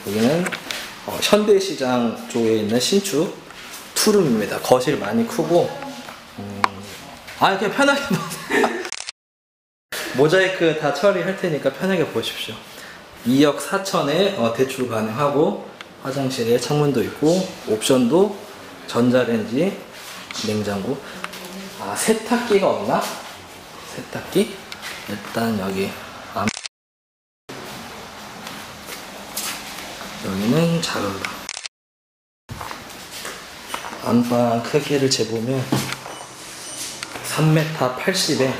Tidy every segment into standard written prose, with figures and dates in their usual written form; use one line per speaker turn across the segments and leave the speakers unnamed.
여기는 현대시장 쪽에 있는 신축 투룸입니다. 거실 많이 크고 그냥 편하게 모자이크 다 처리할 테니까 편하게 보십시오. 2억 4천에 대출 가능하고 화장실에 창문도 있고 옵션도 전자레인지, 냉장고. 세탁기가 없나? 세탁기? 일단 여기는 작은 방. 안방 크기를 재보면 3m 80에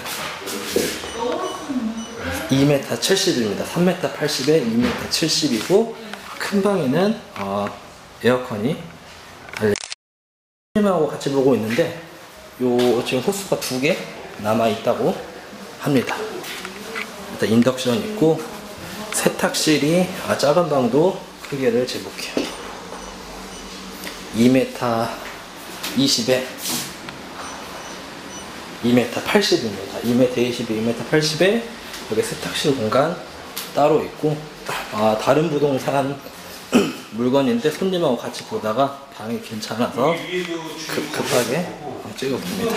2m 70입니다. 3m 80에 2m 70이고 큰 방에는 에어컨이 달려있고 같이 보고 있는데 지금 호스가 2개 남아 있다고 합니다. 일단 인덕션 있고 세탁실이 작은 방도 크기를 재볼게요. 2m 20에 2m 80입니다. 2m 20에 2m 80에 여기 세탁실 공간 따로 있고 다른 부동산 물건인데 손님하고 같이 보다가 방이 괜찮아서 급하게 찍어봅니다.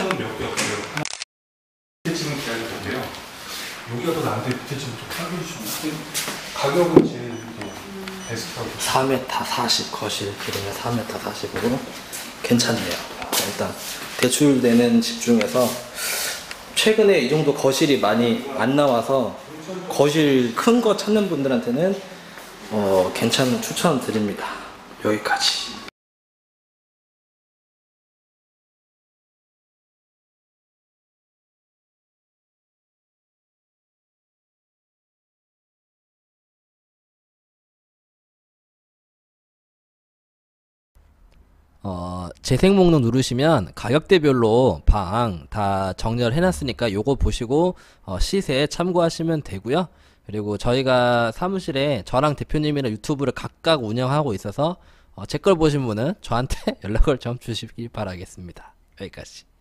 밑에층은 계약이 된대요. 여기가 더 나한테 밑에층 좀 싸게 해주시면 가격은 제일 베스트하고
4m 40 거실 길이는 4m 40으로 괜찮네요. 일단 대출되는 집 중에서 최근에 이 정도 거실이 많이 안 나와서 거실 큰 거 찾는 분들한테는 괜찮은 추천 드립니다. 여기까지.
재생 목록 누르시면 가격대별로 방 다 정렬 해놨으니까 요거 보시고 시세 참고하시면 되고요. 그리고 저희가 사무실에 저랑 대표님이랑 유튜브를 각각 운영하고 있어서 제 걸 보신 분은 저한테 연락을 좀 주시기 바라겠습니다. 여기까지.